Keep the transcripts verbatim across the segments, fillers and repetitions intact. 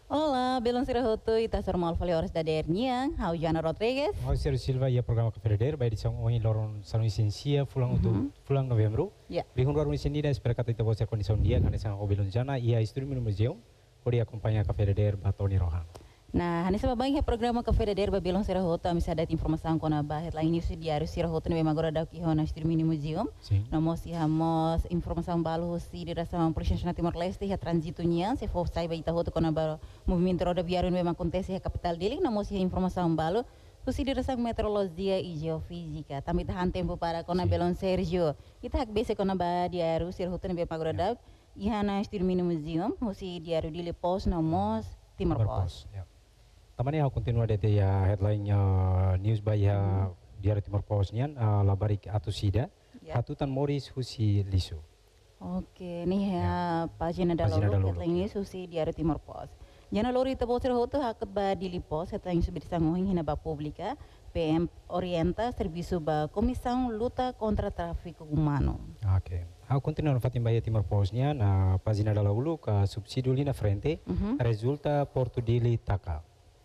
Olá, Belon Sirahoto, Ita Sormal Faliores da Derniang, Hau Jana Rodrigues. Oi, Sérgio Silva, ia programa Café Verde, by edição hoje loron sanu licencia fulang Uhum. untuk fulang novembro. Ya. Bihun luar sini dan espera kata kita bos kondisi dia karena sang Belon Jana ia estúdio no museu, kori acompanha Café Verde Batoni Rohan. Nah, nesse babang programa Café da Derba Belon Sirahoto, misa data informação com a barra headline news diário Sirahoto no agora da que hona estúdio mini museum. Sim. Nós temos informação balo si di rasa Polícia Nacional Timor-Leste ya transito nian, se for sai baita hoto com a movimento rodoviário no acontece a capital dele, nós informação balo Susi dirasa meteorologia e geofísica. Também tahan tempo para kona Belon Sergio. Kita hak base kona ba diário Sirahoto no pagoda e hana estúdio mini museum, susi diário dile pos namos Timor Pos. Tamani aku continua dete ya headline uh, news by ya hmm. Diário Timor Pos nian uh, labarik atu sida yeah. Hatutan Morris husi lisu. Oke, nih ya yeah. Pagina da Lolo headline ini susi Diário Timor Pos. Jana lori tabo Sirahoto hakat ba dili pos headline subir sangohin hina ba publika P M orienta serviço ba Comissão Luta contra Tráfico Humano. Oke. Aku continua no fatim bahia Timor Pos nian uh, pagina da Lolo ka subsídio li na frente uh-huh. Resulta Porto dili taka.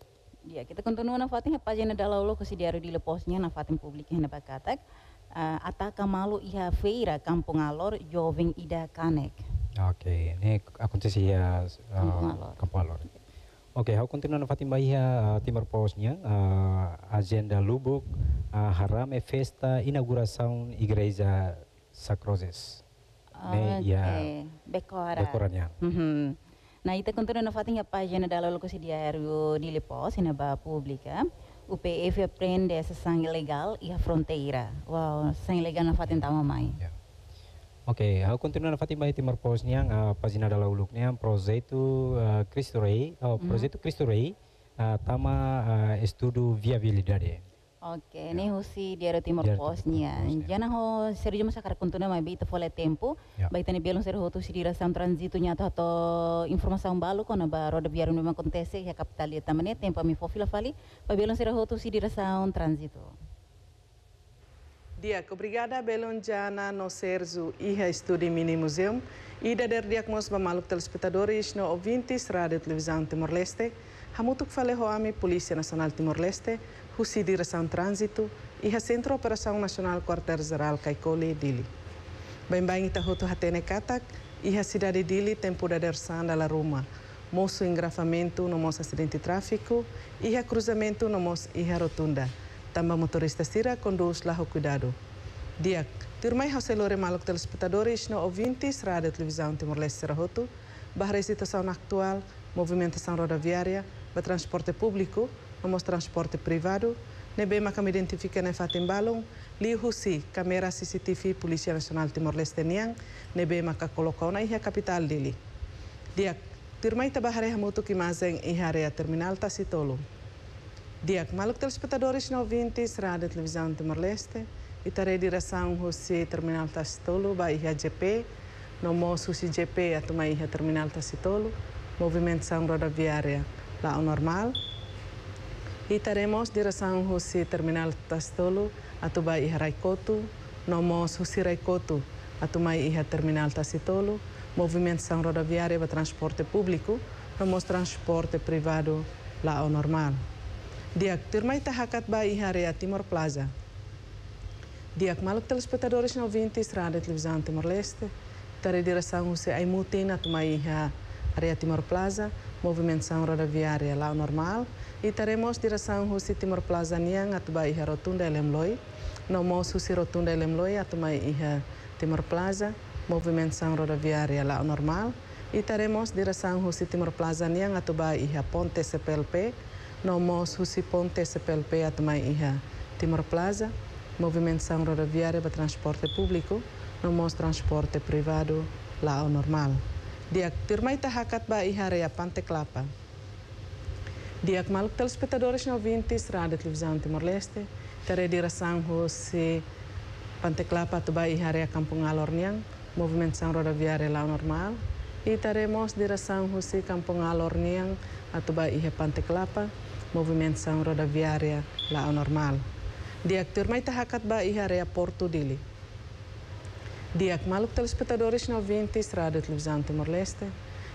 Ya, kita continua na fatin pagina da Lolo ko si diário dili posnya na fatin publika hina ba katak uh, ataka malu iha feira Kampung Alor jovem ida kanek. Oke, ini acontece ya uh, Kampung Alor. Kampung Alor. Oke, aku continua na fatim bahia uh, Timor Posnya uh, agenda Lubuk uh, harame festa inauguração Igreja Sacrozes. Oke, ya bekora. Bekorannya. Mm-hmm. Nah, ita continua na fatin a página da Lolo ko si diário dili pos hina ba publika. O P F prende sessão ilegal e a fronteira. Wow, sessão ilegal na fatin tama mai. Yeah. Oke, okay, aku continua na fatin bahia Timor Posnya uh, pagina da Lolo niya projeto uh, Cristo Rei, oh, mm-hmm. projeto Cristo Rei uh, tama uh, estudo viabilidade. Oke, okay, ini husi diário Timor Posnya. Jana ho Sergio masakar continua mai beita fole tempo. Yeah. Baita ni Belon Sirahoto si diração transito nya to to informação balo kona ba roda viário memang acontece ya capital dia tamane tempo mi fofila fali ba Belon Sirahoto si diração transito. Dia, obrigada Belon Jana no Serzo iha estúdio mini museum e da der diagnos ba maluk telespectadores no ouvintes rádio televisão Timor-Leste. Hamutuk fale hoami Polícia Nacional Timor-Leste, husi direção trânsito e a Centro Operação Nacional Quartel-Geral Kaikoli Dili. Bem-bem ita hotu hatene katak e a cidade Dili tempo da dersan da la Roma. Moço engrafamento no moço acidente de tráfico e a cruzamento no moço e a rotunda. Também motorista sira conduz lá o cuidado. Diak, turmai hauselore maluk telespectadores no ouvintes rádio televisão Timor-Leste Sirahoto, bahra situação atual, movimentação rodoviária, para transporte público, vamos transporte privado, nebe makam identifica na fatim balong, li husi kamera C C T V Polícia Nacional Timor-Leste niang, nebe maka kolokau na iha capital dili. Diak, turmai tabahare hamutu kimazeng iha area terminal Tasitolo. Diak, maluk telespectadores no ouvintes, rádio televisão Timor-Leste, itare direção husi terminal Tasitolo, ba iha G P, no mos husi G P atuma iha terminal Tasitolo, movimentação rodoviária lá ao normal. E teremos direção husi terminal Tasitolo, atuba iha Raikoto, no mos husi Raikoto, atuma iha terminal Tasitolo, movimentação rodoviária para transporte público, no mos transporte privado lá ao normal. Diak, turmai tahakat ba iha area Timor Plaza. Diak, maluk telespectadores no ouvintes, rádio televisão Timor-Leste, tare direção husi Aimutin, atuma iha area Timor Plaza, movimentação rodoviária lá ao normal. E teremos direção husi Timor Plaza niang atuba iha rotunda Lemloi, no mos husi rotunda Lemloi atuma iha Timor Plaza, movimentação rodoviária lá ao normal. E teremos direção husi Timor Plaza niang atuba iha Ponte C P L P, no mos husi Ponte C P L P atuma iha Timor Plaza, movimentação rodoviária para transporte público, no mos transporte privado lá ao normal. Diak turmai tahakat ba iha area Pante Klapa. Diak maluk telespectadores no ouvintes rádio televisão Timor-Leste, tere direção husi Pante Klapa atuba iha area Kampung Alor niang, movimentação rodoviária lá ao normal. E teremos direção husi Kampung Alor niang atuba iha Pante Klapa, movimentação rodoviária lá ao normal. Diak turmai tahakat ba iha area Porto Dili. Diak maluk telespectadores no ouvintes rádio televisão Timor-Leste,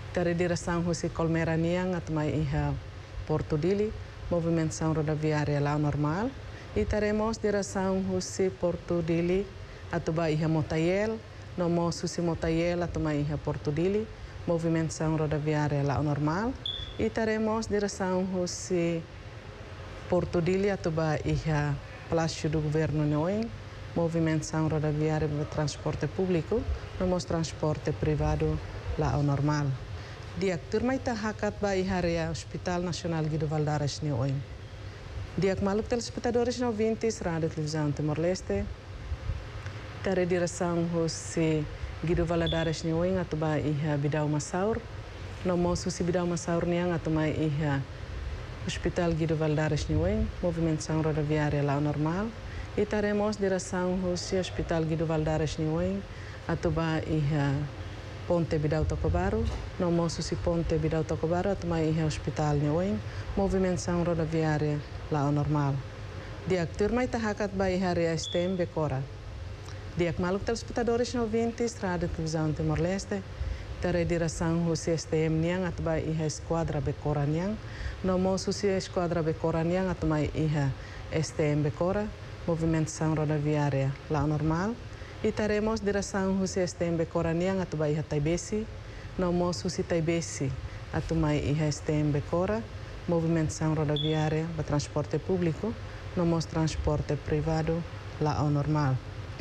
Dari direção husi Colmera Niang at may iha Porto Dili, movimentação rodoviária lá normal. E teremos direção husi Porto Dili at ba iha Motayel, no mo husi Motayel at may iha Porto Dili, movimentação rodoviária lá normal. E teremos direção husi Porto Dili at ba iha Palácio do Governo Noen, movimentação rodoviária de transporte público, no mo transporte privado lá normal. Diak turma ita hakat ba iharea Hospital Nacional Guido Valadares ni Oim. Diak maluk telespectadores no ouvintes Rádio Televisão Timor-Leste. Tere direção husi Guido Valadares ni Oim atuba iha Bidau Masaur. No mo susi Bidau Masaur niang atumai iha Hospital Guido Valadares ni Oim, movimentação rodoviária lá normal. E teremos direção husi Hospital Guido Valadares ni Oim atuba iha Ponte Bidau Tocobaro, no moço se Ponte Bidau Tocobaro, atumai iha Hospital Niuing, movimentação rodoviária lá ao normal. Diak turma ita hakat ba iha rea S T M Becora. Diak maluk telespectadores no ouvintes, Rádio Televisão Timor-Leste, tere direção husi S T M niang atuba iha Esquadra Becora niang, no moço se Esquadra Becora niang atumai iha S T M Becora, movimentação rodoviária lá ao normal. E teremos direção husi S T M Becora niang atuba iha Taibesi, no moço husi Taibesi atumai iha S T M Becora, movimentação rodoviária para transporte público, no moço transporte privado lá ao normal.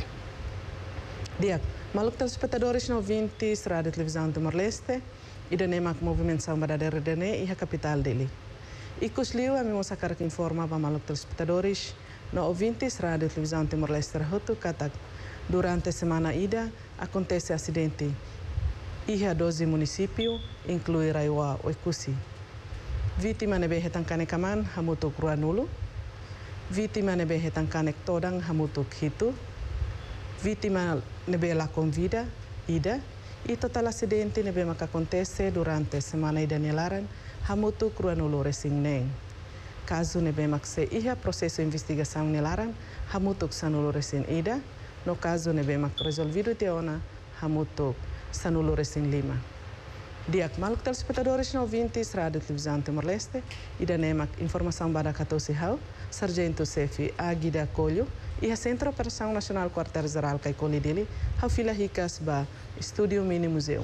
Diak, maluk telespectadores no ouvintes Rádio Televisão Timor-Leste, e denemak movimentação para D R D N iha capital dele. E kusliu a mimo sakar que informa para maluk telespectadores no ouvintes Rádio Televisão Timor-Leste rahoto katak. Durante a semana ida, acontece acidente. Iha doze município, inclui Raiwa Oikusi. Vítima nebe hetankane kaman hamutuk Ruanulo. Vítima nebe hetankane todang hamutuk Hitu. Vítima nebe la convida, ida. E total acidente nebe maka acontece durante a semana ida nilaran hamutuk Ruanulo resingneng. Caso nebe makse iha processo investigação nilaran hamutuk Sanulo resin ida. No caso, nebe mak resolvido teona hamutuk Sanulo resin lima. Diak maluk telespectadores no ouvintes Rádio Televisão Timor-Leste e da nemak informação para catorze hau, Sargento Sefi Aguida Colho e a Centro Operação Nacional Quartel-Geral Caicoli dele, hau fila ricas ba Estúdio Mini Museu.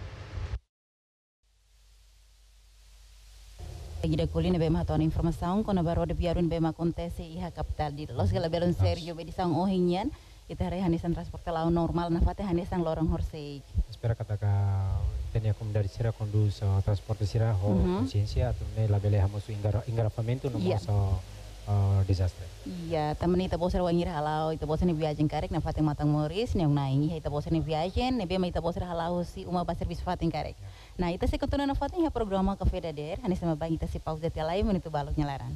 Aguida Colho nebe mahatuan informação quando baru de biarun nebe acontece iha capital di los galaberon serio bedisang ohinyan. Ita hari hanisan transporte lau normal na fate hanisan lorong horsei. Espera kata ka tenia como dari sira conduz uh, transporte sira ho Mhm. consciência tu ne labele hamosu ingara engarrafamento no Iya. moso uh, desastre. Iya, temen ita boser wangir halau, ita boser ni viajen karek na fate matang moris, ni naingi ita boser ni viajen, ne bema ita boser halau si uma ba serviço fatin karek. Na ita se kontona na fatin ya programa Café da Der, hanis sama bang ita si pause de telai menitu balok nyalaran.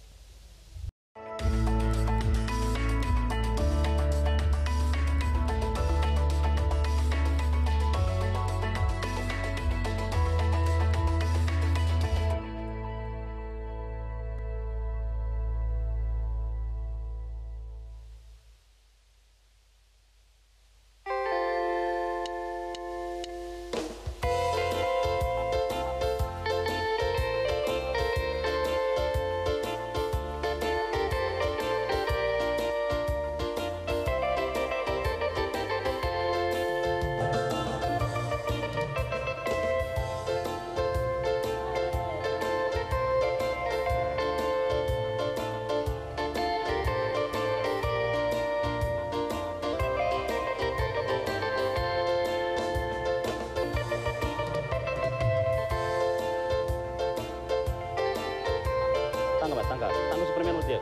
Tangga, Pak, tangga. Tangga Superman dia.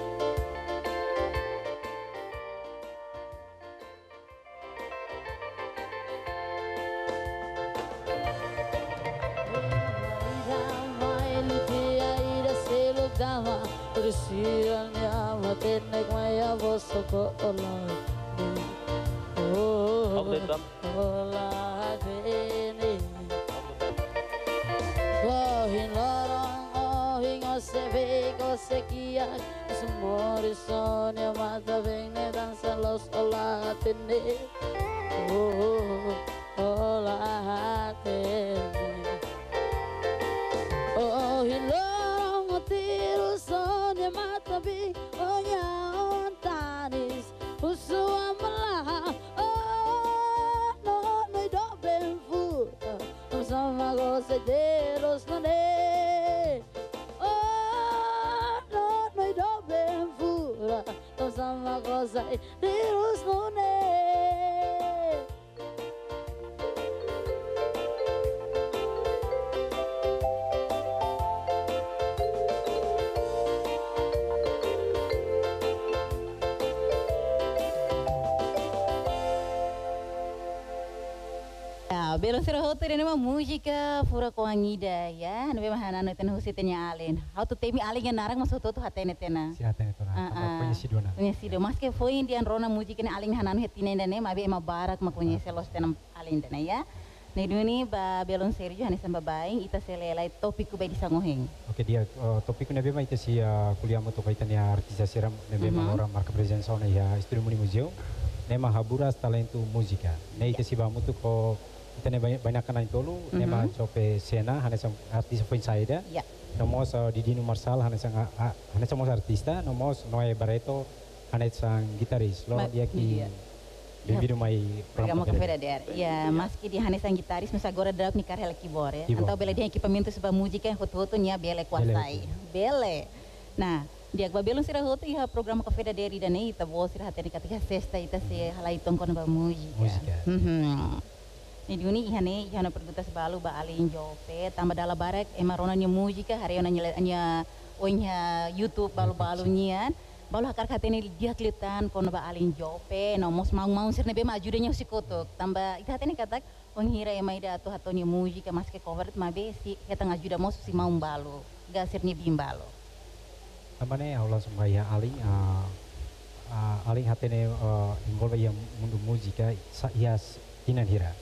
Aku tetap. Sekian semua rison yang mata bengnya dan selos olah tene oh olah tene gozai terus nune. Belum serhoto ini mah música fura com a Ida ya, não é mais nada tem husi tenya alien. How to temi alien yang narang masuk tu hatene tena. Si hatene tu na, conhecido na. Conhecido, mas que foi indian rona música ni alien hanan hetine dene, mas be ema barak ma conhece los tenam alien dene ya. Na ini ba belum Sergio hanis samba baing ita selelai topik ba di sangoheng. Oke dia topik ni be ma ita si kuliah mo to kaita ni artisa seram ne be ma ora marca presença na ya Studio Muni Museu. Ne ma haburas talento música. Ne ita si ba mo to ko Kita banyak banyak kan itu nema cope sena hanya sang artis pun saya ya nomos Didino Marsal hanya sang hanya sang artista nomos Noe Barreto hanya sang gitaris lo dia ki bem-vindo mai programa Café da Der ya mas que dia hanya sang gitaris mas agora drop ni carrela keyboard ya então bela dia equipamento sebuah música yang foto-foto nya bela kuasai bela nah dia gua belum sira hoto ya programa Café da Der dan ita bo sira hatene katika sexta ita se halai tongkon ba música ni duni ihane ihana pergunta sebalu ba alin jope tambah dala barak emarona nya música hariona nya nya onya YouTube balu-balu nyian balu hakar katene dia klitan kono ba alin jope no mos mau-mau sirne be maju nya usikotok tambah ita hatene katak ong hira ema ida atu hatonya música mas ke cover ma be si kita ngajuda mos si mau balu gasirnya bimbalo tambane Allah sembaya alin alin hatene involve yang mundo música ias tinan hira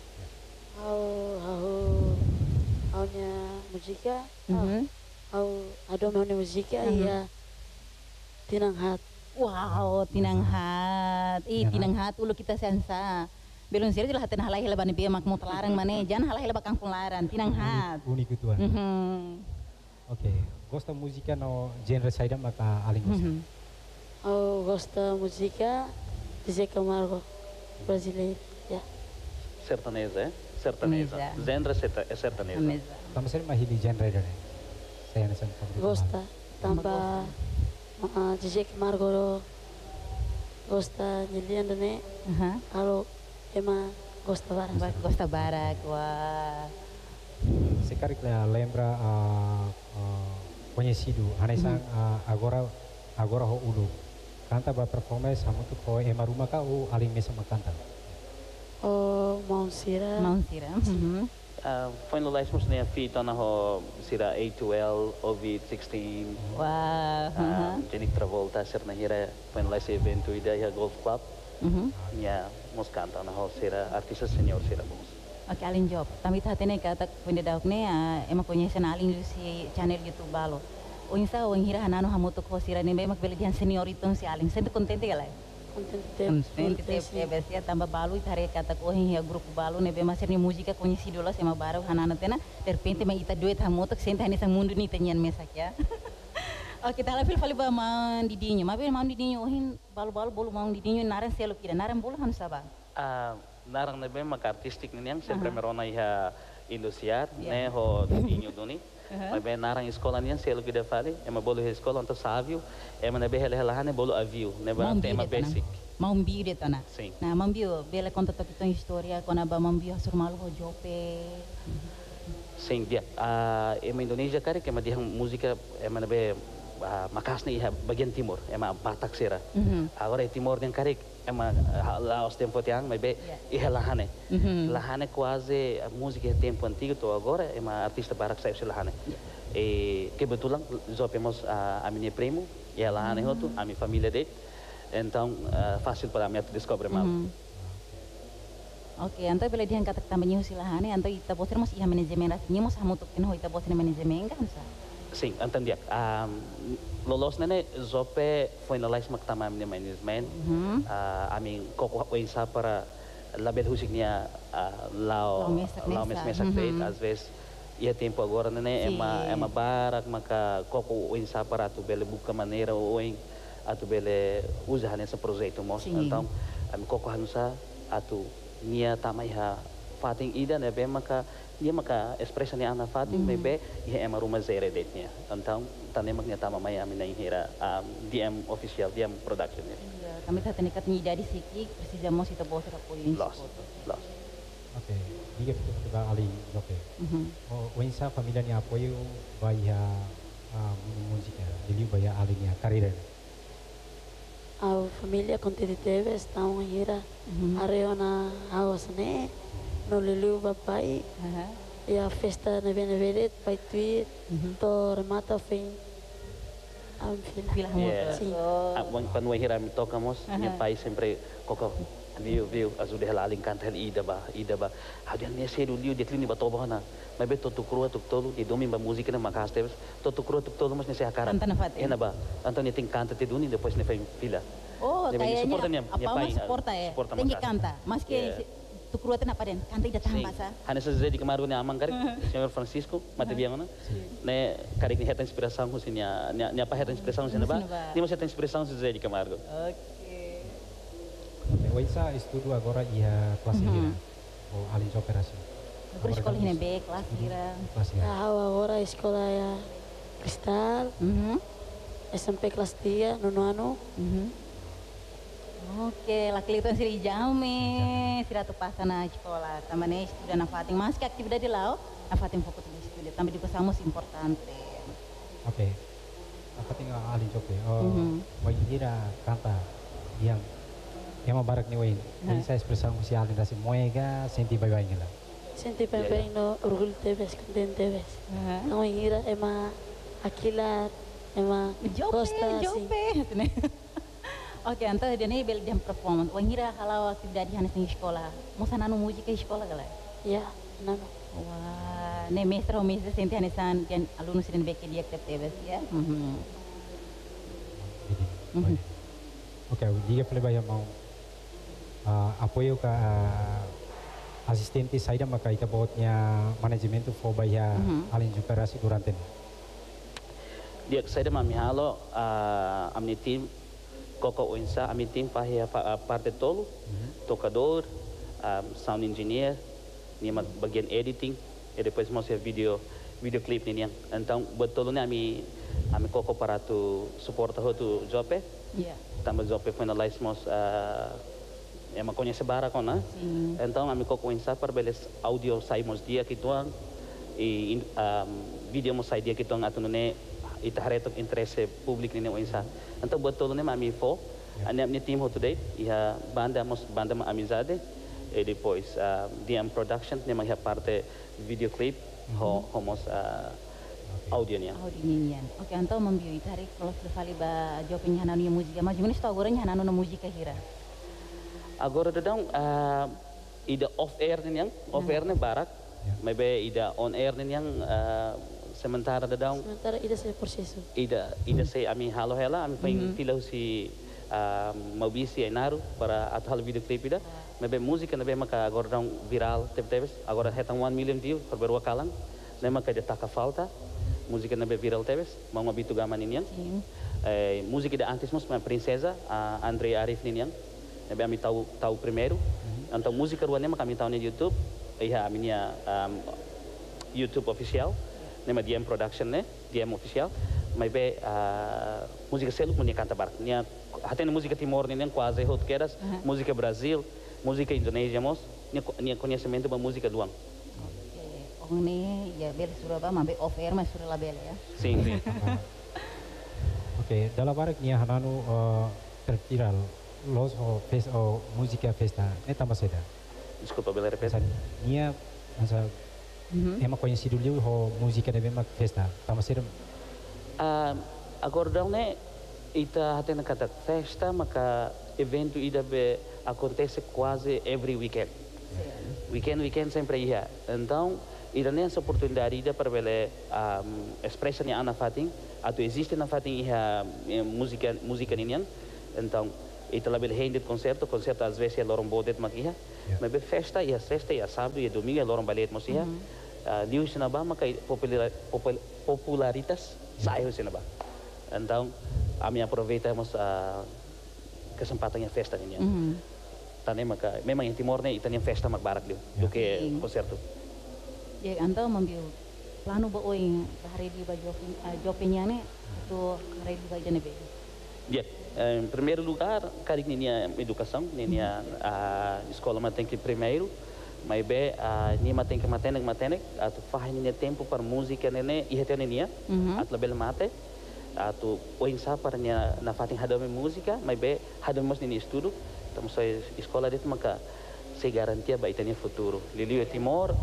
Au, au, aunya musika, au, ado mana musika ya, tinang hat. Wow, tinang hat, ih tinang hat, ulu kita sensa. Belum sih jelas haten halai leban biar mak mau telarang mana, jangan halai lebak kangkung laran, tinang hat. Unik itu kan. Oke, gosta musika no genre saya maka aling gosta. Au, gosta musika, Zeca Camargo, brasileiro, ya. Sertaneja, sertaneja. Genre é sertaneja. Tambah sering mahili genre dari. Saya nasi Gosta, tambah Zeca Camargo, gosta nyelian dene. Kalau emang gosta barak. Gosta barak, wah. Sekarang lembra conhecido, anesang agora agora ho ulu. Canta ba performance hamu tu ko ema rumah ka o aling mesa makanta. Oh, Mount Sira. Mount Sira. Foi no last mos nem fita na ho Sira A two L, O V sixteen. Wah. Jenik Travolta ser na hira foi no last evento ida ya golf club. Ya mos canta na ho Sira artista senior Sira mos. Oke alin job. Tapi hatene kata pende dauk ne ema conhece na alin si channel YouTube balo. O insa o hira hanano hamuto ko Sira ne mak bele dian senior itu si alin. Sente contente galai. Contente ya besia tambah balu hari kata ko ya grupo balu nebe masir ni música conhecido lá sema baru hanana tena de repente ma ita duet hamoto sente hani sang mundo ni tenyan mesak ya. Oke tá lá fil fali ba man didinho ma be man didinho ohin balu-balu bolu man didinho naran selo kira naran bolu han saba. Ah narang nebe mak artistik ni yang sempre merona iha Indosiar ne ho didinho doni. Mas bem narang escola nian selo que de fale é uma bolo escola onde sábio é uma nebe hele hele bolo avio nebe tema basic mambiu de tana sim na mambiu bela conta tokito história quando ba mambiu surmalu ho jope sim dia a é uma Indonésia cara que é uma dia música é uma nebe makas ni bagian timur é uma Batak sera agora é timur yang cara é uma Laos tempo tiang mas bem é lahane lahane quase a música é tempo antigo to agora é uma artista barak saya sih lahane e kebetulan zopemos a minha primo e ela lahane hotu a minha família dele então fácil para mim descobrir mal. Oke, anto bela dia kata tambahnya usilahane anto ita boser mos iha manajemen rasnya mos hamutuk ino ita boser manajemen kan sa. Sim, entendi. Um, lolos nene zope foi na lais maktama minha management. A mim koko oisa para label husiknya lao lao mes mesak feit às vezes ia tempo agora nene é uma é uma barak maka koko oisa para tu bele buka maneira oin atu bele usa nessa projeto mos. Então a mim koko hanusa atu nia tamaiha fating ida ne be maka dia maka expressa ni ana fating bebe ia ema rumah zere detnya. Então tanemak nya tama mai amina hira D M official D M production. kami tá tendo que ter de siki, precisamos kita bawa para apoio em Lost, lost. Oke, dia betul betul ali oke. Mhm. Oh, wensa família ni apoio vai a a música, ele vai a ali ni carreira. A família contente teve, estão a ira, areo na awas ne, no lulu papai, Aha. e a festa neve neve pai tweet, to remata fim. Am fila. Filah Yeah. motor. Sim. So, Ah, quando o Hiram tocamos, Aha. meu pai sempre coco viu viu azu de halaling canta hal ida ba ida ba hadian ne seru liu de klini ba toba na mas be totu krua tuk tolu de domi ba música na makaste totu krua tuk tolu mas ne se akara Canta na Fatim. ena ba então ne tem canta te duni depois ne faz fila oh, Dia bagi support kayaknya niya, niya apa pai, mas suporta ya? support sama Tinggi kasih. kanta, mas ke Yeah. tu kruat na pa din, kanta ida Sim. tamba sa. Hana sa Zé de Camargo ne amang karik, senhor Francisco, mate biang na. Ne karik ni heta inspiração ko sinya, nya nya pa heta inspiração sinya ba? Sino ba? Ni mo heta inspiração sa Zé de Camargo. Oke. Wensa estudo agora ia kelas Mhm. ira. Oh, ali de operasi. Aku di sekolah ini be kelas kira. Kelas ira. Ah, agora a escola é a Cristal, Mhm. S M P kelas tiga, nono ano. Mhm. Oke, laki itu sih jaume, sira tu passa na escola, também estuda na Fatim, mas que atividade lá, na Fatim fokus di estudo, também di passamos importante. Oke. Apa tinggal ali joke. Oh, Mhm. wai ira kanta yang yang mabarak ni wain. Ha. Bisa expressão si ali dasi moega senti bye bye ngela. Senti bem bem no orgulho teves, contente teves. Não ira, é uma aquila, é uma Jope, gosta assim. jope. Oke, então dia ni bel jam performance. Wangira kalau atividade hanes di sekolah, mau sana nu musik di sekolah gala. Ya, não. Wah, ne mestra o mestra senti hanesan dan alumni sini beke dia T V ya. Mhm. Jadi. Mhm. Oke, dia pele baya mau uh, apoio ka uh, asistente saída maka ita botnya manajemen tu fo baya Mhm. alin juga rasi durante. Dia saya mami halo uh, amni tim Coco Oinsa, amni tim pahia pa, parte tolo, tocador, um, sound engineer, ni mag bagian editing, e depois mostra video videoclip ni yang. Então betul ni ami ami Coco para tu suporta ho tu jope, Iya. tambah jope finalize mos uh, é uma conhece bara com né? Sim. Então a mim coco insa para beles audio saímos dia que tuang e um, vídeo mos sai dia que tuang atu ne ita hareto interesse público ne insa. Então betul ne mami fo ane amni team ho today ia banda mos banda ma amizade e depois uh, D M production ne ma parte videoclip ho ho mos uh, audio ne. Oh dininian. Oke, então membiu tarik kalau sekali ba jawabnya hananu musika, mas gimana sih agora hananu na musika hira? Agora dadang uh, ida off air nin yang off air ne barak maybe ida on air nin yang uh, sementara dadang Sementara ida saya proseso. ida ida say ami halo hela ami paing filau si uh, mabisi enaru para atal videoclip ida maybe música nabe maka agora dang viral teve teve agora hetang one million view perberua kalang ne maka ida taka falta música nabe viral teve mau mabitu gaman nin yang Sim. eh, música da antes mos princesa a Andrea Arif nin yang nabe ami tahu tahu primeiro então música ruannya maka ami tahu ni YouTube iya ami nia um, YouTube official nema D M production ne D M official mas be uh, música selo punya canta bar nia até música Timor nin quase hot quedas música Brasil música Indonésia mos nia nia conhecimento ba música duang Oke, oh ini ya bel Surabaya, mabe off air mas Surabaya bel ya. sim sim Oke, dalam barak nia hananu uh, tertiral los o fes o música festa ne tambah seda. desculpa bela repete Masa nia masa ema conhecido liu ho música de bema festa tambah seda. Uh, agora dão né ita até na cada festa maka evento ida be acontece quase every weekend weekend weekend sempre ia então ida nessa oportunidade ida para bele um, expressa ni ana fatin atau existe na fatin ia música música ninyan então ita lá bele rende concerto concerto às vezes é lorong bodet makia mas be festa ia sexta ia sábado ia domingo é lorong balet mosia liu sinaba maka popular popularitas saiu sinaba então a minha aproveitamos a kesempatan yang festa ini Mhm. tane maka memang yang Timor ne itanya festa mak barak liu do que Sim. concerto Ya, anta membiu plano ba oi hari di ba jopi jopenya ne tu hari di ba jane be. Ya, em primeiro lugar, cari minha educação, minha a escola mas tem que primeiro, mas bem a minha tem que matar matar, atu faz minha tempo para música nene e até minha, atu label mate, atu oinsa para minha na fatin hadame música, mas bem hadame mas nini estudo, então saya escola itu maka se garantia ba itania futuro. Liliu e Timor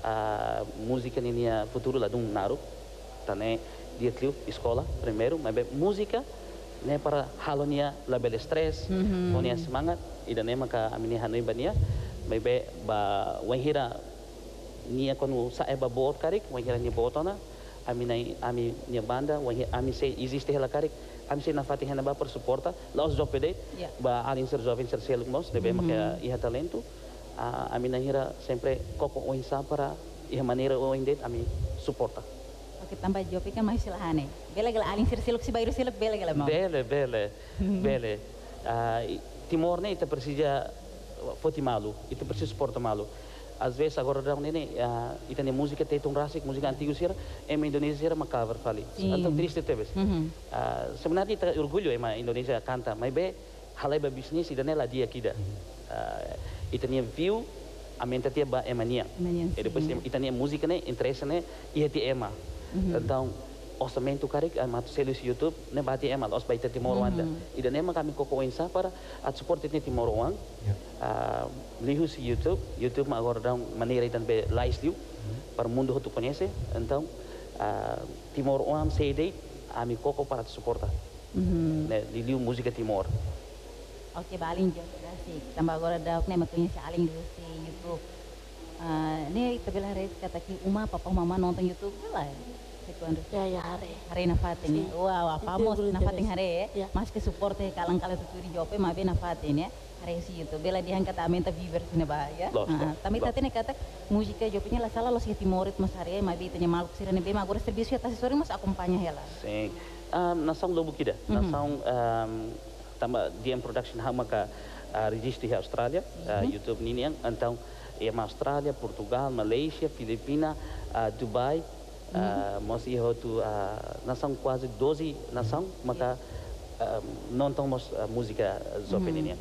a música minha futuro lá dum naru, tane dia tliu escola primeiro, mas bem música ne para halonia label stress, mm-hmm. Monia semangat, ida ne maka amini hanoi bania, maybe ba wahira nia konu sa eba board karik, wahira nia botona, ami ami nia banda, wahira ami se existe hela karik, ami se na fatih hena ba per suporta, laos job pede, ba alin ser jovem ser seluk mos, debe maka iha talento, ami na hira sempre koko oinsa para iha maneira oindet ami suporta. Oke, tambah jawab kan masih silahane. Bela gala alin sir siluk si bayru siluk bela gala mau. Bele bele bele. Timor ne ita persija foti malu, ita persis suporta malu. Às vezes agora dá um nene, ita ne música tem um rasik, música antigo sira, em Indonésia sira macabre fali. Então triste tebes. Sebenarnya ita orgulho ema Indonésia canta, mas be halai ba bisnis ida ne la dia kida. Ita ne view a mente tia ba emania. E depois ita ne música ne interesse ne ia ti ema. Então, orçamento karik mat selis YouTube ne bati emal os baita Timor Wanda. Ida nema kami koko insa para at support ne Timor Wang. Ah, lihu si YouTube, YouTube ma agora dá maneira dan be live liu para mundo tu conhece. Então, Timor Wang cede ami koko para suporta. Ne liu música Timor. Oke, balin jo, sih. Tambah agora dá ne ma conhece alin do si YouTube. Ah, ne tabela res kata ki uma papa mama nonton YouTube lah. Ya, ya, hari. Hari na fatin ya. Wow, famoso na fatin hari ya. Mas ke support ya kalang kala tuturi jope ma be na fatin ya. Hari si itu bela dihan kata amenta viewers na ba ya. Tapi tadi ne kata musika jopenya la sala los timorit mas hari ma be tanya maluk sira ne be ma agora serviço ta sori mas acompanha ela. Sim. Um, nação lobo kida. Nação um, tambah D M production ha maka uh, register di Australia, uh, YouTube nini yang então é Austrália, Portugal, Malaysia, Filipina, uh, Dubai. Uh, mos iho tu uh, nação quase doze nação maka uh, nonton mos uh, música zope ini.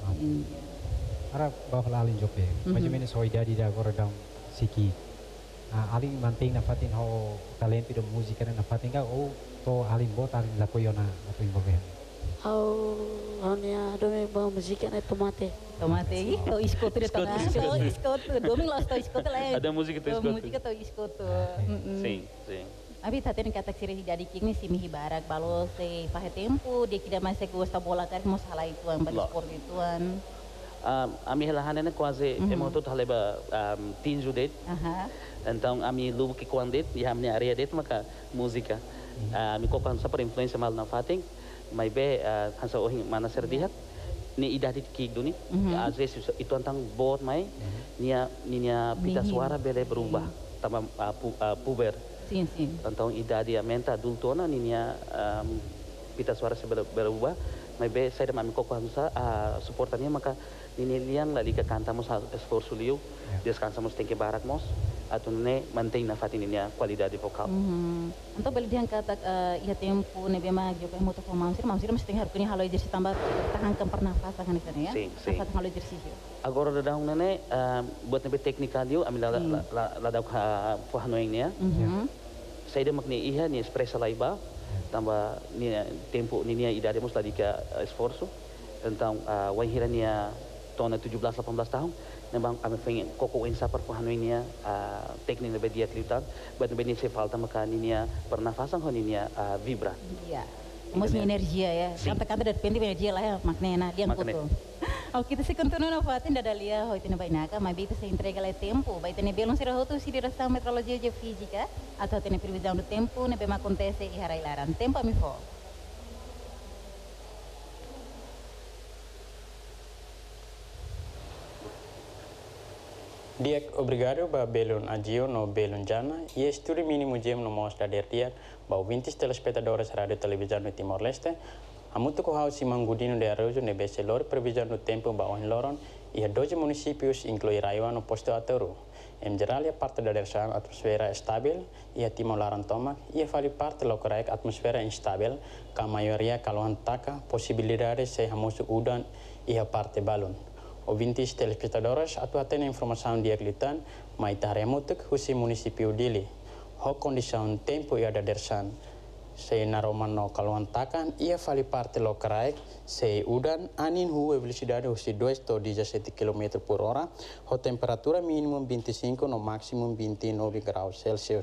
Ara bahwa alin jope, macam ini soal jadi dah agora dam siki. Alin manting na fatin ho talento da música na fatin ka o to alin bot alin lakoyona atau involve. Au hanya dome bawa musika na tomate. Tomate, to iskoto de tona. To iskoto, domingo los to iskoto lah. Ada música to iskoto. Música to iskoto. Sim, sim. Abi tadi nih kata siri jadi kini si mihi barak balo se pahe tempo dia kida mais se gosta bola kar mo salah ituan bali sport ituan. Um, ami helahanane quase emo tot haleba um, tinju det. Então ami lubu que quando det e amne area det maka música. Ami ko kan super influência mal na fating. Mai be hansa ohin mana serdihat. Ni idah di kik duni, às vezes itu tentang board mai, nia nia pita suara bele berubah, tambah uh, pu, uh, puber. Sim, sim. Então idade aumenta adultona, nia um, pita suara sebele berubah, mas be saya demam koko hansa uh, supportanya maka ini liang la liga cantamos esforço liu, descansamos tem que barak mos, atau ne mantém na fatin nia qualidade vocal. Então beli dia kata ia tempo ne bema jope moto ko mamsir mamsir mesti harus kini halo exercisi tambah tahan ke pernafasan kan istilahnya ya. Sim, sim. Halo exercisi. Agora dah dahun nene buat nebe teknikal liu, ambil la la la dah fahanoingnya. Saya dah makni iha ni expressa laiba, tambah ni tempo ni nia idade mos la liga esforço. Então wahira nia tona tujuh belas delapan belas tahun, memang kami pengen koko insa perpuhanuinya teknik lebih dia teliutan, buat lebih ni falta maka ninya pernafasan ho ninya vibra. Iya, mesti energia ya. Kata-kata dari penting energia lah ya maknanya dia kutu. Oke, kita se continua na fatin da dalia ho itena bainaka, mas bita se entrega lá tempo, vai ter belum sira hotu se direção meteorologia geofísica, atau tem previsão do tempo, ne bem acontece e harailaran. Tempo mi fo. Diek obrigado ba belon agio no belon jana e estúdio mínimo gem no mostra dertian ba vinte telespectadores radio televisão no Timor Leste amuto ko hau simangudino de arrojo ne beselor previsão no tempo ba on loron e doze municípios inclui Raiwan no posto Ataru Em geral, ia parte da dersan atmosfera estável, ia timo laran tomak, ia fali parte lokoraik atmosfera instável, que a maioria kaluan taka, possibilidades se hamusu udan, ia parte balon. Ouvintes telespectadores, atu atena informação di Aglitan, mai taremutuk husi município dili. Ho condição tempo ia da dersan. Se naromano kaluan takan, ia fali parte lokoraik, se udan, anin hu velocidade husi dois to dezessete quilômetros por hora, ho temperatura minimum vinte e cinco no maximum vinte e nove graus Celsius.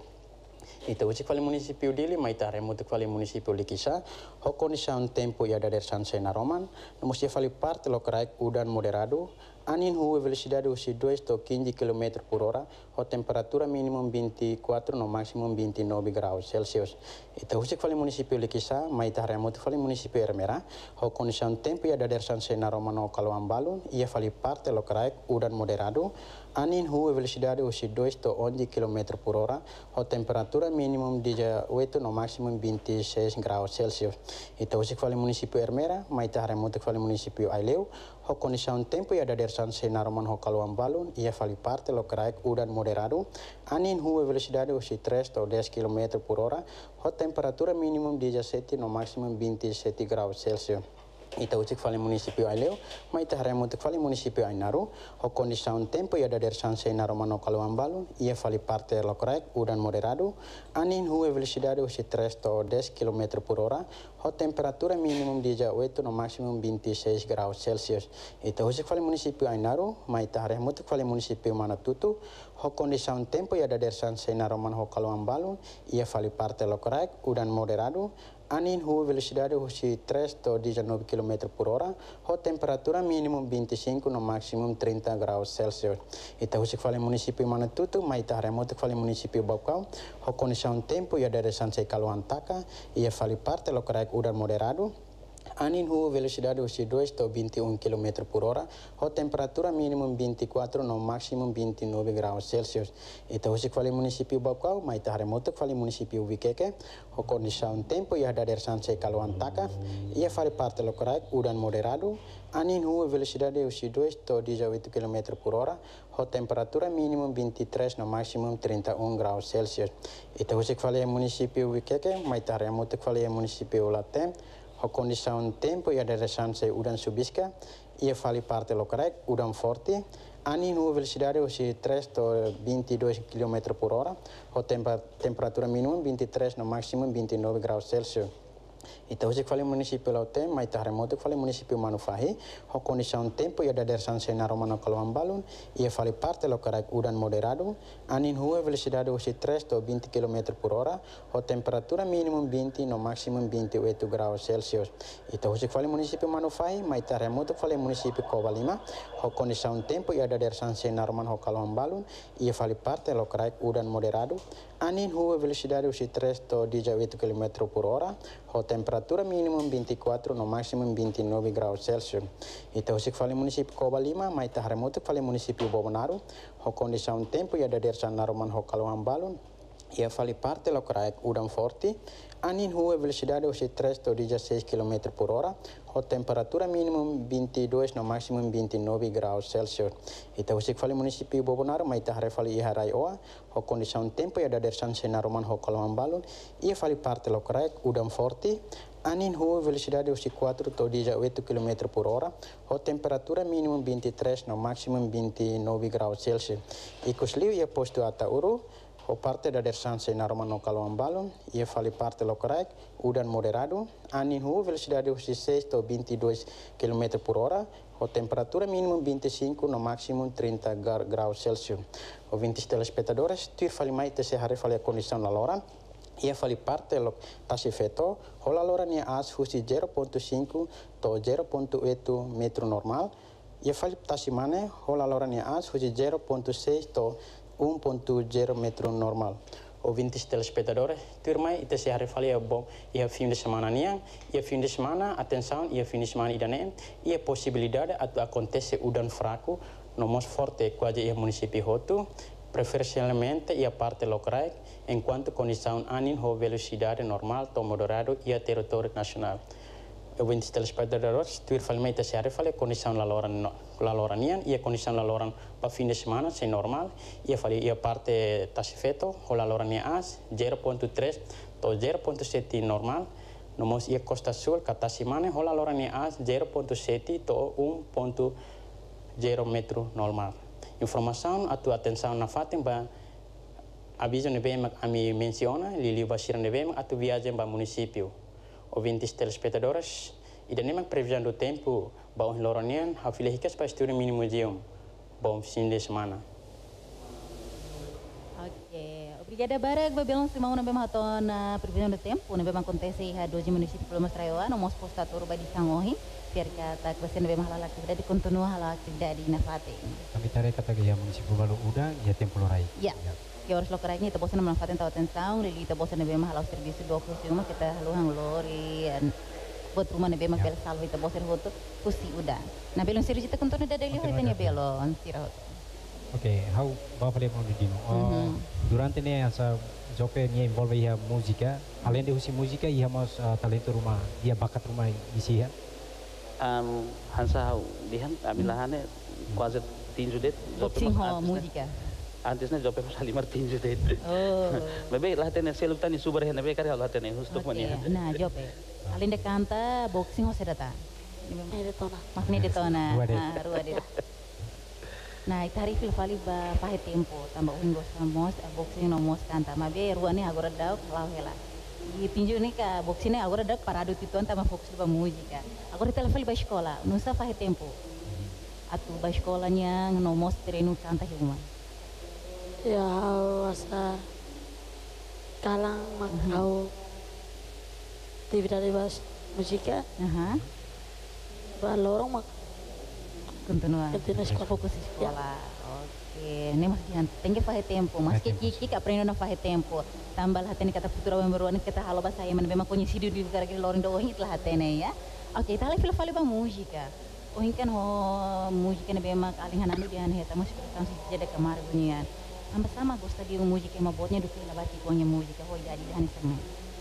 Itu usi fali município dili, mai taremutuk fali município likisa, ho condição tempo ia da dersan se naroman, no musia fali parte lokoraik udan moderado, anin hu velocidade husi dois to quinze quilômetros por hora, ho temperatura minimum vinte e quatro no maximum vinte e nove graus Celsius. Itu usi fali município likisa, mai taremutuk fali município Ermera, ho condição tempo ia da dersan se naromano kaluan balon, ia fali parte lokoraik udan moderado, anin hu velocidade husi dois to onze quilômetros por hora, ho temperatura minimum dezoito no maximum vinte e seis graus Celsius. Itu usi fali município Ermera, mai taremutuk fali município Aileu, ho condição tempo ia da dersan se naroman ho kaluan balon, ia fali parte lokoraik udan moderado, anin hu velocidade husi três to dez quilômetros por hora, ho temperatura minimum dezessete no maximum vinte e sete graus Celsius. Ita ucik fali município Aileu, mai taremutuk fali município Ainaru, ho condição tempo ia da dersan se naromano kaluan balon, ia fali parte lokoraik udan moderado, anin hu velocidade husi três to dez quilômetros por hora, ho temperatura minimum dezoito no maximum vinte e seis graus Celsius. Ita ucik fali município Ainaru, mai taremutuk fali município Manatutu, ho condição tempo ia da dersan se naromano ho kaluan balon, ia fali parte lokoraik udan moderado, anin hu velocidade husi três to dezenove quilômetros por hora, ho temperatura minimum vinte e cinco no maximum trinta graus Celsius. Ita husi fali município Manatutu, mai taremutuk fali município Baucau, ho condição tempo ia da dersan se kaluan taka, ia fali parte lokoraik udan moderado, anin hu velocidade husi dois to vinte e um quilômetros por hora, ho temperatura minimum vinte e quatro no maximum vinte e nove graus Celsius. Ita husi fali município Baucau, mai taremutuk fali município Viqueque, ho condição tempo ia da dersan se kaluan taka, ia fali parte lokoraik udan moderado, anin hu velocidade husi dois to dezoito quilômetros por hora, ho temperatura minimum vinte e três no maximum trinta e um graus Celsius. Ita husi fali município Viqueque, mai taremutuk fali município Latem, ho condição tempo ia da dersan se udan subisca, ia fali parte lokoraik udan forte, anin hu velocidade husi três to vinte e dois quilômetros por hora, ho tempa, temperatura minimum vinte e três no maximum vinte e nove graus Celsius. Ita ucik fali município Lautem, mai taremutuk fali município Manufahi, ho condição tempo ia da dersan se naromano kaluan balon, ia fali parte lokoraik udan moderado, anin hu velocidade husi três to vinte quilômetros por hora, ho temperatura minimum vinte no maximum vinte e oito graus Celsius. Ita ucik fali município Manufahi, mai taremutuk fali município Covalima, ho condição tempo ia da dersan se naromano kaluan balon, ia fali parte lokoraik udan moderado, anin hu velocidade husi três to dezoito quilômetros por hora, ho temperatura minimum vinte e quatro no maximum vinte e nove graus Celsius. Ita ucik fali município Cobalima, mai taremutuk fali município Bobonaru, ho condição tempo ia da dersan naroman ho kaluan balon, ia fali parte lokoraik udan forte, anin hu velocidade husi três to dezesseis quilômetros por hora, ho temperatura minimum vinte e dois no maximum vinte e nove graus Celsius. Ita ucik fali município Bobonaru, mai tahare fali iharai oa, ho condição tempo ia da dersan se naroman ho kaluan balon, ia fali parte lokoraik udan forte, anin hu velocidade husi quatro to dezoito quilômetros por hora, ho temperatura minimum vinte e três no maximum vinte e nove graus Celsius. Ikusliu ia posto ata uru, ho parte da dersan se naromano kaluan balon, ia fali parte lokoraik udan moderado, anin hu velocidade husi seis to vinte e dois quilômetros por hora, ho temperatura minimum vinte e cinco no maximum trinta graus Celsius. Ouvintes telespectadores, tuir fali mai te se hari fali a condição la loran, ia fali parte lo tasifeto, ho la loran ia as husi zero ponto cinco to zero ponto oito metro normal, ia fali tasimane, ho la loran ia as husi zero ponto seis to um ponto zero metro normal. Ouvintes telespectadores, tuir mai ite se hari fali a bom, ia fim de semana niang, ia fim de semana, atenção, ia fim de semana idanem, ia possibilidade atu acontece udan fraco, no mais forte quase ia município Hotu, preferencialmente ia parte lokoraik, enquanto condição anin ho velocidade normal to moderado ia território nacional. ouvintes telespectadores, tuir falmente se fale condição laloran laloranian e a condição laloran para fim de semana sem normal e fale e a parte tasi feto o lalorania as zero ponto três to zero ponto sete normal no mos ia Costa Sul kata simane o lalorania as zero ponto sete to um ponto zero metro normal. Informação a tua atenção na fatem ba aviso ne bem a mi menciona lili basir ne bem a tu viagem ba município. Ouvintes telespectadores, e nem mais previsão do tempo, bom loranian, a filha rica para estudar mini museum, bom fim de semana. Ok, obrigada Barak, babelong si mau nabe maton na previsão do tempo, nabe acontece ha doze municípios pelo Mastraioa, no mos postator ba di Sangohi, biar kata kebasian nabe mahala aktividade continua hala aktividade na fate. Kami tarik kata gaya município balu udang, ya tempo lorai. Ya. Que horas lo kerajnya itu bosan memanfaatkan tahu atenção, lili itu bosan nabe mahala serviço do ofício, mas kita haluhang lori, buat rumah nabe mah bel salvo itu bosan hoto, kusi udah. Na belon serviço itu contohnya dari lihat itu nya belon sirah. Oke, how bapak lihat mau di dino. Durante ne asa jope nya involve ia musika, além de usi musika ia mas talento rumah, ia bakat rumah isi ya. Um, hansa dihan amilahane quase tinju det. Boxing ho musika. Antes na jope pasal lima tinju det. Oh. Bebe lah tene seluk tani subar hena be kare lah tene hustuk mania. Nah jope. Além de canta boxing ho sedata. Ini detona. Makni detona. Rua det. Ah, rua det. Nah, tarif fali ba pahe tempo, tambah unggos mos boxing no mos canta. Mabe rua ni agora dau kalau hela. Di tinju ni ka boxing ni agora dau parado tituan tambah fokus ba música. Agora tela fali ba escola, não sa pahe tempo. Atu ba escolanya no mos treino canta huma. Ya asa kalang makau aktividade bas musika, Aha. ba lorong mak Continua. Continua sekolah. Fokus di sekolah. Oke, ini masih yang tinggi pahe tempo, mas que kiki aprendo na pahe tempo. Tambah hatene kata futura memberuan kita halo bahasa Yemen memang conhecido di lugar que lorin do ohin lah hatene ya. Oke, tá lá fila fala ba música. Ohin kan ho música ne bema kalingan anu dian heta musik kan si jeda kamar bunyian. Amba sama gosta di música ma botnya do fila bati konya música ho jadi dan sama.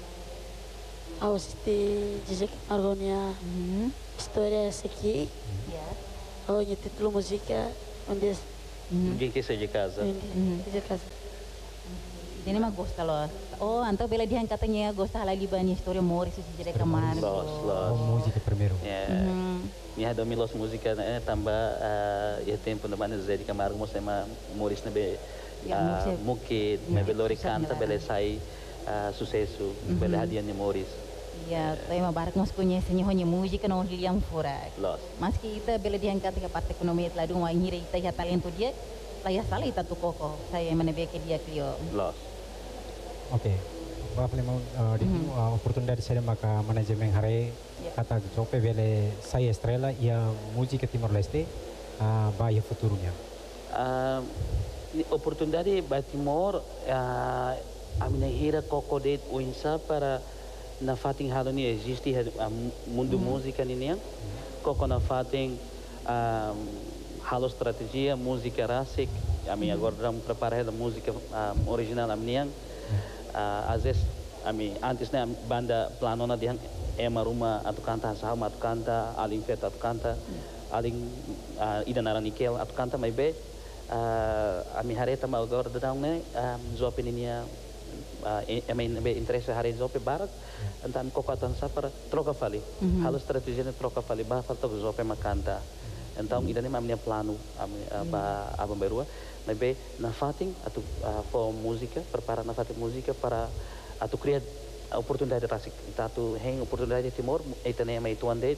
Aos este dizer argonia Mhm. história essa aqui, Ya. oh o título música onde Ninguém quer sair de casa. dizer casa. Ini mah gosta lo. Oh, anto bela dihan katanya gosta lagi banyak história moris si jeda kamar. Los, los. Oh, musika primeiro. Ya. Mhm. Minha domi los música né tambah uh, ya tempo na mana Zé de Camargo mo sema Moris na be Ya, uh, musik. mukid, Ya, me belori susah canta nila. bele sai uh, sucesso, bele hadiah ni Moris. Ya, tapi mah barak mas conhece hanya música não liam fora. Los. Mas kita bila diangkat ke parte ekonomi telah dua hira ita ya talento dia, lah ya salah ita tu koko. Saya menebek dia klio. Los. Oke, bapak lihat mau di dino oportunidade saya maka manajemen hari kata jope bele saya estrela ia musika Timor Leste, ba ia futurunya. Uh, oportunidade Batimor uh, a minha hira koko det uinsa para na fating halo ni existe a mundo música ni niang koko na fating um, halo strategia música rasik a minha agora vamos preparar a música um, original a niang uh, às vezes a mim antes né banda planona diang ema rumah atau kanta sama atau kanta aling fet atau kanta aling uh, ida naranikel atau kanta mai be uh, ami hari tama agora dadang ne um, zope ninia uh, ema be interesse hari zope barak antam kokatan sa para troca fali halo strategia ne troca fali ba falta zope makanta então ida ne mamnia plano ami uh, ba abang berua mai be na fating atau uh, for música prepara na fating música para atau criar oportunidade rasik tatu heng oportunidade timor itane mai tuan det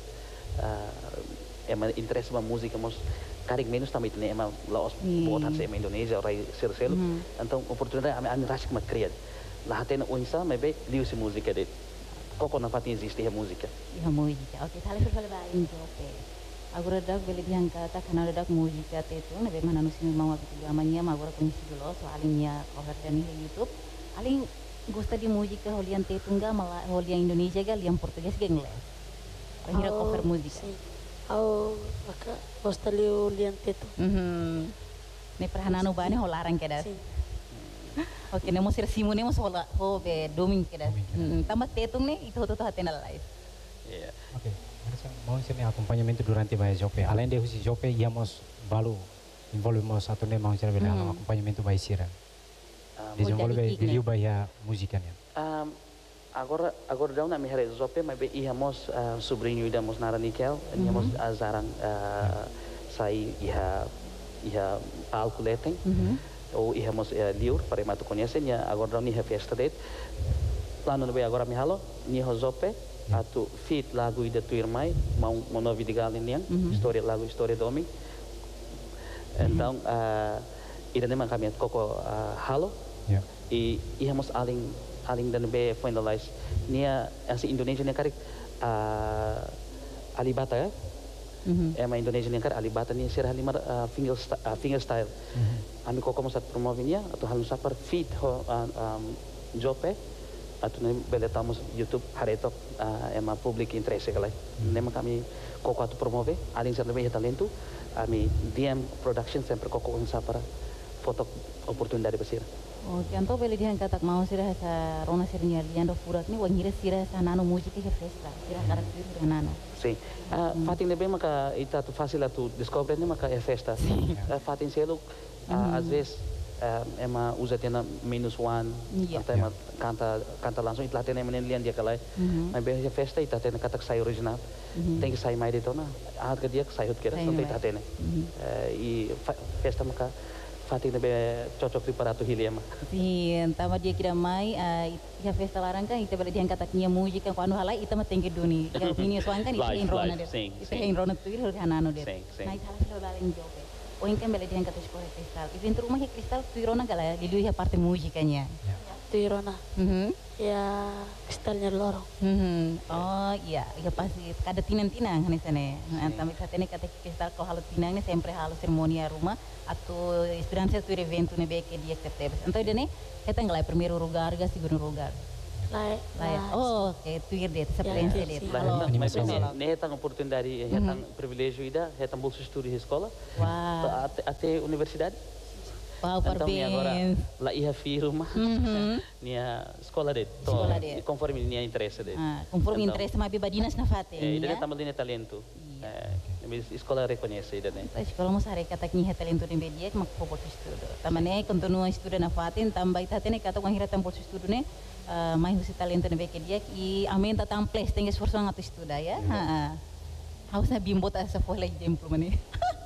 ema interesse ma música mos karik menos também itane ema laos botan se Indonesia orai ser selo então oportunidade ami ami rasik ma criar la hatena unsa mai be liu se música det koko na fatin existe a música Ya música. Oke, salah fala ba in jope. Agora dak bela diangkat karena dak música tetu, nabe mana nusi mau aku gamanya agora kunci dulu soalnya cover dan YouTube. Aling gosta di música holian tetunga malah holian Indonesia ga liam Português ga inglês. Ahira cover música. Au maka gosta liu lian tetu. Mhm. Ne perhanano bani holarang kedas. Oke, nemo sir simu nemo hola ho be doming kedas. Tambah tetung ne itu to hatena live. yeah Oke. mau sini acompanhamento durante vai jope. Além de usi jope, íamos balu envolvemos atau nem mau cerita Mhm. acompanhamento vai sira. Um, Desenvolve jadi video gig, vai a música né. um, agora agora daw na mihere zope mas be ihamos uh, sobrinho idamos nara nikel ihamos azarang uh, sai iha iha palco letem Mhm. ou ihamos uh, liur para matu conhecem ya agora daw ni festa date plano be agora mi halo ni zope atu fit lagu ida tu irmai mau mono vidigal nian história lagu história domi então uh, ida nem kami koko uh, halo Ya. i ihamos aling aling dan be finalize nia asi Indonesia nia karik uh, alibata ya Mhm. ema Indonesia nia karik alibata nia sirah lima uh, finger sta- uh, finger style ami koko mosat promove nia atau halus sapar feed ho uh, um, jope atau nih beletamos YouTube haretok uh, ema public interest kalai nema kami koko atau promove aling sir lebih talento ami D M production sempre koko kong sapara foto oportunidade besar. Oke, anto beli dia katak mau sirah sa rona sirnya liando furat ni wangira sirah sa nano musika ke festa. Sirah karakter sirah nano. Sim. Uh, Fatin lebih maka ita tu fácil a tu descobre ni maka é festa. Uh, Fatin selo uh, às vezes uh, ema usa tena minus one Yeah. atau ema canta canta langsung itlah tena menen lian dia kalai. Mas bem festa ita tena katak sai original. Tem que sair mais de tona. Ah que dia que saiu kira Sai sampai mais. ita tena. Uh, e fa- festa maka Fatin lebih cocok di para tu hilema. Sim, tama dia kira mai a ia festa larang kan ita beli dia katak nia musika ko anu halai ita matengke duni. Ika opini soan kan ita Live, hin rona live, dia. sim, Ita sim. hin rona tu ir hanano dia. Sim, sim. Na ita halas lo laling jope. O kan beli dia katak sekolah kristal. Itu dentro rumah kristal tu rona gala lilu ia parte musikanya. Tu irona. Mhm. Ya kristalnya lorong. Mhm. Oh iya, iya pasti kada tinang-tinang hani sane. Antami satene kata kristal ko halo tinang ne sempre halo ceremonia rumah atau esperança tu evento ne beke dia tertebes. Então dene kita ngalai primeiro lugar ga segundo lugar. Lai. Lah ya. Oh, oke tu ir dia essa Ya, prensa ya, dia. sim. Halo. Lah, animação. Halo. Nih tang oportunidade, ya tang privilégio ida, ya tang bolsa estudo di sekolah, Wah, até, até universidade. wow Então nih agora parabéns. lá ia firma, Mhm. nia sekolah deh, Sekolah deh. conforme nia interesse deh. Ah, conforme Então, interesse mas bebadinas na fate. Eh, ya. dia tambah linha talento. Eh, sekolah reconhece ida nih. Então, escola mos hari kata kini talento ni bedia que mak pobol estudo. Tamane continua estudo na fatin tambah ita tene kata kong hira tambol estudo ne uh, mai husi talento ni beke dia e aumenta tam place tem esforço ngatu estuda ya. Ha. Haus na bimbo ta sa folha exemplo mani.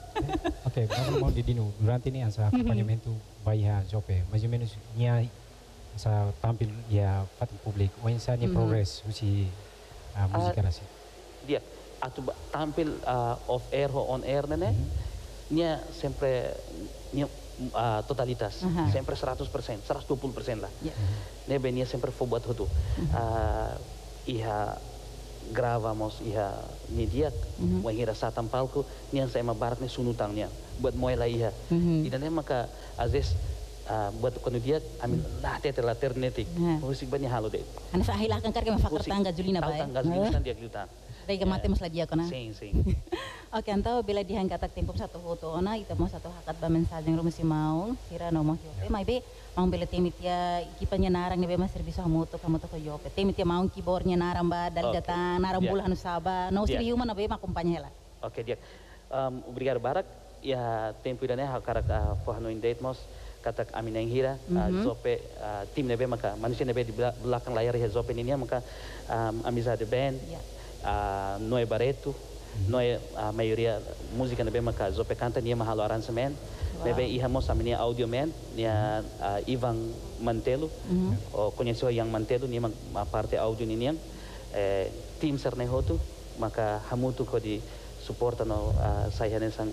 Ok, vamos mau di dinu durante ini asa acompanhamento vai a jope, mais ou menos nia asa tampil ya fatin publik, ou insa ni progress usi uh, música nasi. Dia atau ba- tampil uh, off air or on air nene, nia sempre nia uh, totalitas, Aha. sempre seratus persen, seratus dua puluh persen lah. Ya. Nebe nia sempre foi buat itu. Uh, iha gravamos iha ni dia Mhm. mm -hmm. sa tampalku nia sa ema barat ni sunutangnya buat moy la iha. Mhm. Ida ne maka às vezes uh, buat quando dia amin lah tete la ternetik. Mhm. Musik banyak halo deh. Ana sa hilakan karke mafakar Musik. tangga julina Tahu ba. tanggal julisan dia glutan. Dai mate mas ladia kona. Sim, sim. Oke, antau bila dihan katak tempo satu foto ona ita mo satu hakat ba mensagem rumo si maung sira no mo yope mai be maung bela temit ya ikipanya narang ne be mas serviço hamoto kamoto ko yope temit ya maung kibornya narang ba dali Oke. datang narang Yeah. bula hanu saba no Yeah. siri uma na be makumpanya hela. Oke dia. Um, obrigado Barak. Ya tempo idane ha karak uh, pohano indate mos katak amin yang hira uh, zope uh, tim nebe maka manusia nebe di bela- belakang layar ya zope ini maka um, amizade band Ya. uh, Noe Barreto Noe a maioria música nebe maka zope canta nia mahalo arrangement nebe iha mos aminia audio man nia uh, Ivan Mantelo o conheceu yang Mantelo nia ma ma parte audio ni niang eh, tim serne hotu maka hamutu ko di suporta no uh, saya nesang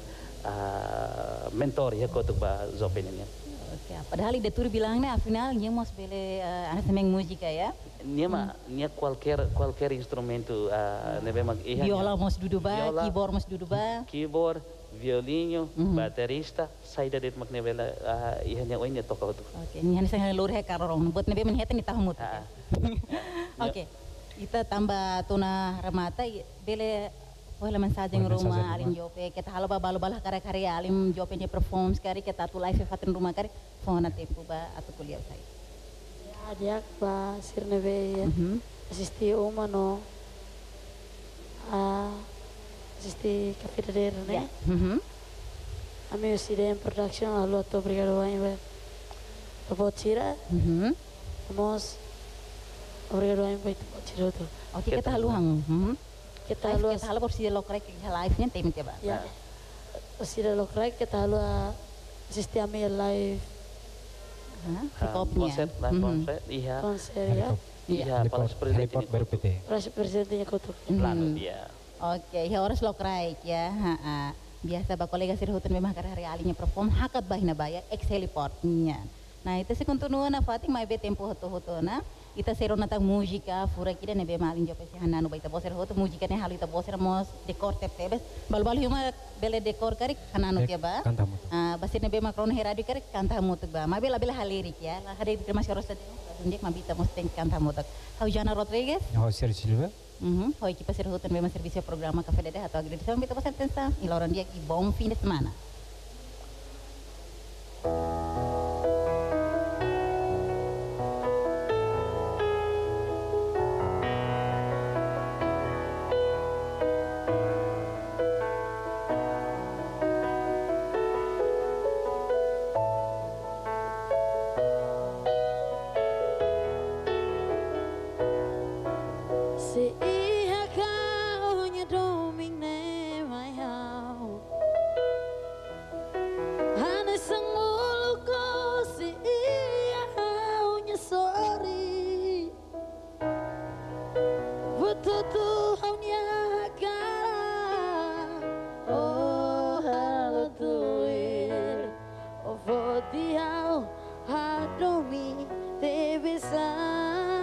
uh, mentor ya ko tu ba zope ni niang Oke, padahal ide tur bilangnya afinal nya mos bele uh, ana semeng musika ya. nia ma nia qualquer qualquer instrumento uh, nebe mag iha Viola mos dudu ba, Viola. keyboard mos dudu ba. keyboard, violinho, baterista, saída de mak nevela uh, iha nia oinya toka hotu. Oke, nya hanya sang lur he karorong buat nebe menheta ni tahumut. Ah. Oke. Kita tambah tuna ramata bele Wala mensagem Wala rumah mensagem alim rumah. jope kita halo ba balo bala kare kare alim jope nya perform sekali kita tu live fatin rumah kare fona tempo ba atau kuliah saya. Ya dia ba sirne be ya. Mhm. Asisti uma no. Ah assisti capitaneira, né? Mhm. A minha ideia em production, a lua to obrigado a ir para Botira, Mhm. vamos obrigado a ir para Botira tu. Oke kita haluang. Mhm. Kita Live halu kita halu porsi lokal kita live-nya tem tiba. ya, assisti lokal kita halu assisti a minha live Hah, Ah, Kopnya. konser, live Mhm. konser, iya. konser ya. Iya, Heliport, palas presiden heliport ini baru P T. Pras presidennya kutu. plano dia. Oke, ya harus lokal ya. Ha, ha. Biasa ba kolega sir hutan memang karena hari alinya perform hakat bahina baya ex heliportnya. Nah itu sih continua na fating mai be tempo hoto hoto na. Ita sero natang musika fura kida ne be malin jope si hanano baita boser hoto musika ne halu ita boser mos dekor tep tebes bal bal huma bele dekor karik hanano Dek, kia ba. kanta mutu. Ah basir ne be makron heradi karik kanta mutuk ba. Ma bela bela halirik ya. La hari terima kasih rosta dunjek mabita mos teng kanta mutuk. Hau Jana Rodriguez. Oh, Sergio Silva. Uhum. Hoi que passer hutan memang serviço programa Café Dedé atau agradecemos kita pasar atenção e Lauren dia que bom fim de semana. Se ia kaunya domine mai hau Hane sangulu ko se ia kaunya sorry Bututu haunya kara Oh halo tuir Oh voti hau hadomi te besar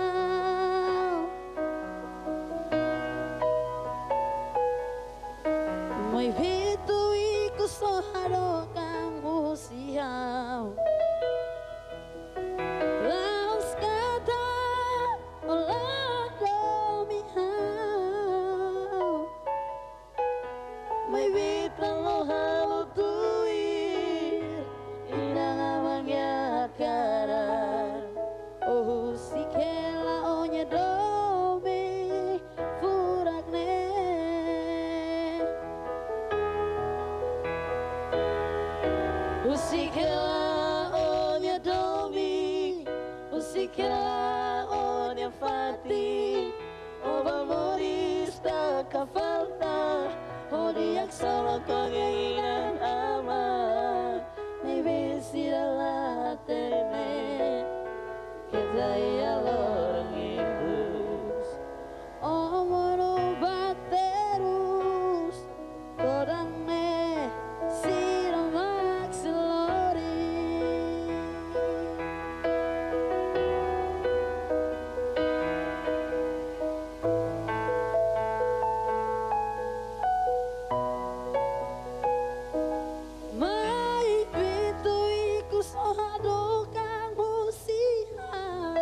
Muy vitu iku soharo kamu siau Laos kata olah domi hau Muy vitu lo halo tuir Inang amangnya karan Oh si kela onya domi furak ne Usikela onya domi, usikela onya fati, ova morista ka falta, odiak solo keinginan ama, may bisira tene, kita ya lorong ibus, omoro baterus, korang ne siramak selori. Mai pitu iku sohado kang musihau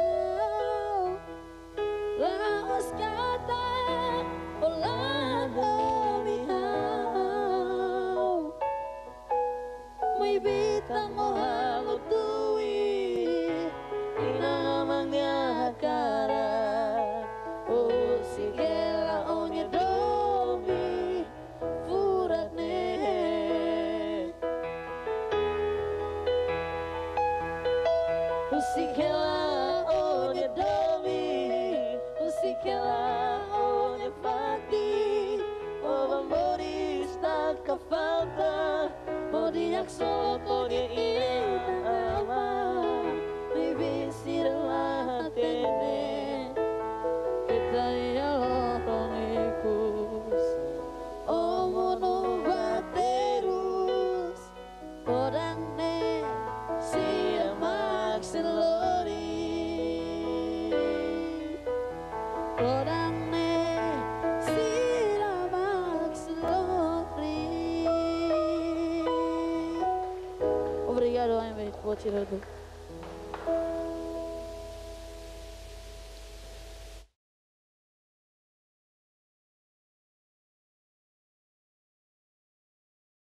Laos kata olah domihau May bitang o halo tuwi Inamangnya karat O sigela o nya dobi Furat ne Usikela onya domi, usikela onya fati, ova morista ka falta, odiak solo konya ina ama, may bisira tene, kita ya lorong ikus, omono baterus, kodang ne, siramak selori, kodang ne, siramak selori. Obrigado, Amy, por tirar do.